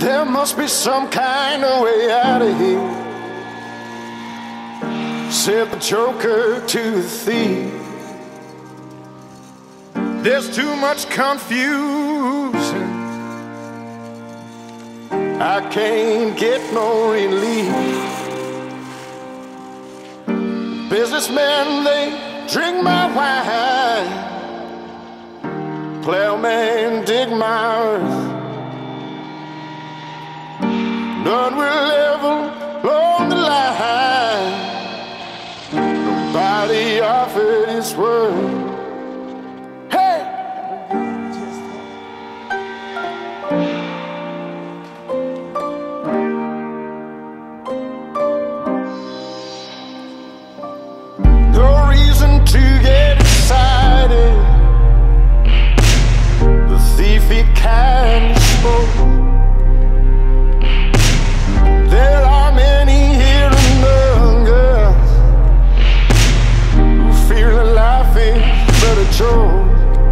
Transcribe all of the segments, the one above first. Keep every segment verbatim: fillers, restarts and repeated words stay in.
There must be some kind of way out of here, said the joker to the thief. There's too much confusion, I can't get no relief. Businessmen, they drink my wine, plowman dig my earth. None will ever along the line, nobody offered his word. Hey! No reason to get excited, the thief he kindly spoke. There are many here among us who feel that life is but a joke.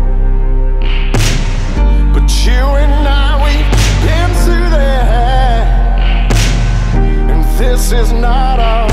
But you and I, we've been through that, and this is not our